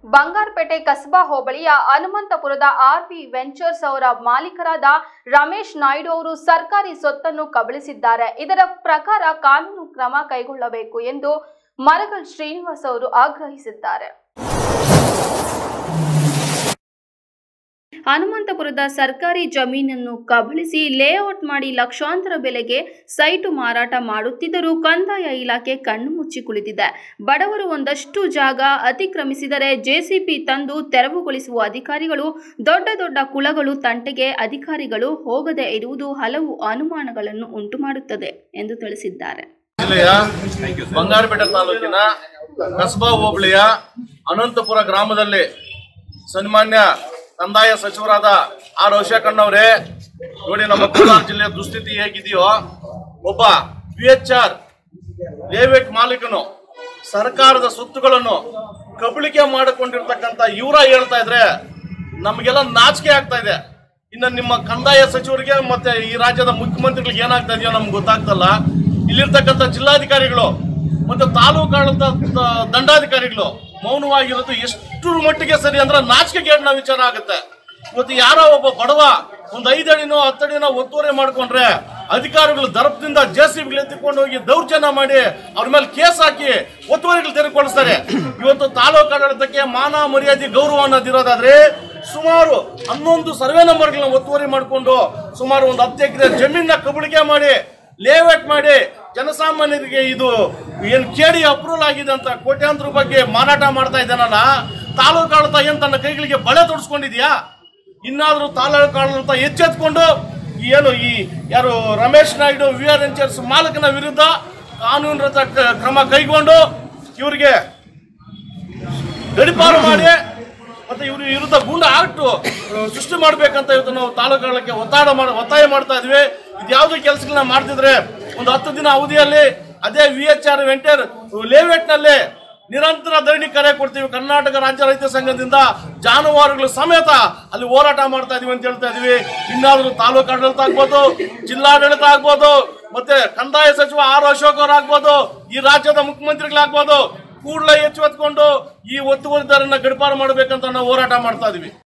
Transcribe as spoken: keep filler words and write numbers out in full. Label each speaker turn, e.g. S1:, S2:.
S1: ಬಂಗಾರಪೇಟೆ ಕಸಬಾ ಹೋಬಳಿಯ ಹನುಮಂತಪುರದ R V ventures ಅವರ ಮಾಲೀಕರಾದ ರಮೇಶ್ ನಾಯ್ಡು ಅವರು ಸರ್ಕಾರಿ ಸೊತ್ತನ್ನು ಕಬಳಿಸಿದ್ದಾರೆ. ಇದರ ಪ್ರಕಾರ ಕಾನೂನು ಕ್ರಮ ಕೈಗೊಳ್ಳಬೇಕು ಎಂದು ಮರಗಲ್ ಶ್ರೀನಿವಾಸ್ ಅವರು ಆಗ್ರಹಿಸಿದ್ದಾರೆ. ಹನುಮಂತಪುರದ ಸರ್ಕಾರಿ ಜಮೀನನ್ನು ಕಬಳಿಸಿ ಲೇಔಟ್ ಮಾಡಿ ಲಕ್ಷಾಂತರ ಬೆಲೆಗೆ ಸೈಟು ಮಾರಾಟ ಮಾಡುತ್ತಿದ್ದರೂ ಕಂದಾಯ ಇಲಾಖೆ ಕಣ್ಣು ಮುಚ್ಚಿ ಕುಳಿತಿದೆ. ಬಡವರು ಒಂದಷ್ಟು ಜಾಗ ಅತಿಕ್ರಮಿಸಿದರೆ ಜೆಸಿಬಿ ತಂದು ತೆರವುಗೊಳಿಸುವ ಅಧಿಕಾರಿಗಳು, ದೊಡ್ಡ ದೊಡ್ಡ ಕುಳಗಳು ತಂಟೆಗೆ ಅಧಿಕಾರಿಗಳು ಹೋಗದೆ ಇರುವುದು ಹಲವು ಅನುಮಾನಗಳನ್ನು ಉಂಟು ಮಾಡುತ್ತದೆ ಎಂದು ತಿಳಿಸಿದ್ದಾರೆ.
S2: ಜಿಲ್ಲೆಯ ಬಂಗಾರಪೇಟೆ ತಾಲೂಕಿನ ಕಸಬಾ ಹೋಬಳಿಯ ಅನಂತಪುರ ಗ್ರಾಮದಲ್ಲಿ ಸನ್ಮಾನ್ಯ ಕಂದಾಯ ಸಚಿವರಾದ ಆರ್ ಅಶೋಕಣ್ಣವರೇ, ನೋಡಿ ನಮ್ಮ ಕೋಲಾರ ಜಿಲ್ಲೆಯ ದುಸ್ಥಿತಿ ಹೇಗಿದೆಯೋ, ಒಬ್ಬ ಪಿ ಎಚ್ ಆರ್ ಲೇಔಟ್ ಮಾಲೀಕನು ಸರ್ಕಾರದ ಸ್ವತ್ತುಗಳನ್ನು ಕಬಳಿಕೆ ಮಾಡಿಕೊಂಡಿರ್ತಕ್ಕಂಥ ಇವರ ಹೇಳ್ತಾ ಇದ್ರೆ ನಮಗೆಲ್ಲ ನಾಚಿಕೆ ಆಗ್ತಾ ಇದೆ. ಇನ್ನು ನಿಮ್ಮ ಕಂದಾಯ ಸಚಿವರಿಗೆ ಮತ್ತೆ ಈ ರಾಜ್ಯದ ಮುಖ್ಯಮಂತ್ರಿಗಳಿಗೆ ಏನಾಗ್ತಾ ಇದೆಯೋ ನಮ್ಗೆ ಗೊತ್ತಾಗ್ತಲ್ಲ. ಇಲ್ಲಿರ್ತಕ್ಕಂಥ ಜಿಲ್ಲಾಧಿಕಾರಿಗಳು ಮತ್ತೆ ತಾಲೂಕು ದಂಡಾಧಿಕಾರಿಗಳು ಮೌನವಾಗಿರೋದು ಎಷ್ಟು ಮಟ್ಟಿಗೆ ಸರಿ ಅಂದ್ರೆ ನಾಚಿಕೆಗೇಡಿನ ವಿಚಾರ ಆಗುತ್ತೆ. ಇವತ್ತು ಯಾರೋ ಒಬ್ಬ ಬಡವ ಒಂದು ಐದಡಿನೋ ಹತ್ತಡಿನೋ ಒತ್ತುವರಿ ಮಾಡ್ಕೊಂಡ್ರೆ ಅಧಿಕಾರಿಗಳು ದರ್ಪದಿಂದ ಜೆಸಿಬಿ ಎತ್ತಿಕೊಂಡು ಹೋಗಿ ದೌರ್ಜನ್ಯ ಮಾಡಿ ಅವ್ರ ಮೇಲೆ ಕೇಸ್ ಹಾಕಿ ಒತ್ತುವರಿಗಳು ತೆರವುಗೊಳಿಸ್ತಾರೆ. ಇವತ್ತು ತಾಲೂಕು ಆಡಳಿತಕ್ಕೆ ಮಾನ ಮರ್ಯಾದೆ ಗೌರವ ಅನ್ನೋದಿರೋದಾದ್ರೆ ಸುಮಾರು ಹನ್ನೊಂದು ಸರ್ವೆ ನಂಬರ್ಗಳನ್ನ ಒತ್ತುವರಿ ಮಾಡಿಕೊಂಡು ಸುಮಾರು ಒಂದು ಹತ್ತು ಎಕರೆ ಜಮೀನ ಕಬಳಿಕೆ ಮಾಡಿ ಲೇಔಟ್ ಮಾಡಿ ಜನಸಾಮಾನ್ಯರಿಗೆ ಇದು ಏನ್ ಕೇಳಿ ಅಪ್ರೂವಲ್ ಆಗಿದೆ ಅಂತ ಕೋಟ್ಯಾಂತರ ರೂಪಾಯಿಗೆ ಮಾರಾಟ ಮಾಡ್ತಾ ಇದ್ದಾನಲ್ಲ, ತಾಲೂಕು ಆಡಳಿತ ಏನ್ ತನ್ನ ಕೈಗಳಿಗೆ ಬಳೆ ತೊಡಸ್ಕೊಂಡಿದ್ಯಾ? ಇನ್ನಾದ್ರೂ ತಾಲೂಕು ಆಡಳಿತ ಎಚ್ಚೆತ್ಕೊಂಡು ಏನು ಈ ಯಾರು Ramesh Naidu V R ventures ಮಾಲಕನ ವಿರುದ್ಧ ಕಾನೂನು ಕ್ರಮ ಕೈಗೊಂಡು ಇವರಿಗೆ ಗಡಿಪಾರು ಮಾಡಿ ಮತ್ತೆ ಇವ್ರ ವಿರುದ್ಧ ಗೂಂಡ ಆಕ್ಟ್ ಸೃಷ್ಟಿ ಮಾಡ್ಬೇಕಂತ ಇವತ್ತು ನಾವು ತಾಲೂಕುಗಳಿಗೆ ಒತ್ತಾಯ ಮಾಡ ಒತ್ತಾಯ ಮಾಡ್ತಾ ಇದ್ವಿ. ಇದ್ಯಾವುದೇ ಕೆಲಸಗಳನ್ನ ಮಾಡ್ತಿದ್ರೆ ಒಂದು ಹತ್ತು ದಿನ ಅವಧಿಯಲ್ಲಿ ಅದೇ V H R venture layout ನಲ್ಲಿ ನಿರಂತರ ಧರಣಿ ಕರೆ ಕೊಡ್ತೀವಿ. ಕರ್ನಾಟಕ ರಾಜ್ಯ ರೈತ ಸಂಘದಿಂದ ಜಾನುವಾರುಗಳ ಸಮೇತ ಅಲ್ಲಿ ಹೋರಾಟ ಮಾಡ್ತಾ ಇದೀವಿ ಅಂತ ಹೇಳ್ತಾ ಇದೀವಿ. ಇನ್ನಾದ್ರೂ ತಾಲೂಕು ಆಡಳಿತ ಆಗ್ಬೋದು, ಜಿಲ್ಲಾಡಳಿತ ಆಗ್ಬೋದು, ಮತ್ತೆ ಕಂದಾಯ ಸಚಿವ ಆರ್ ಅಶೋಕ್ ಅವರು ಆಗ್ಬೋದು, ಈ ರಾಜ್ಯದ ಮುಖ್ಯಮಂತ್ರಿಗಳಾಗ್ಬೋದು, ಕೂಡಲೇ ಎಚ್ಚೆತ್ತುಕೊಂಡು ಈ ಒತ್ತುವರಿದಾರನ್ನ ಗಡಿಪಾರು ಮಾಡಬೇಕಂತ ನಾವು ಹೋರಾಟ ಮಾಡ್ತಾ ಇದೀವಿ.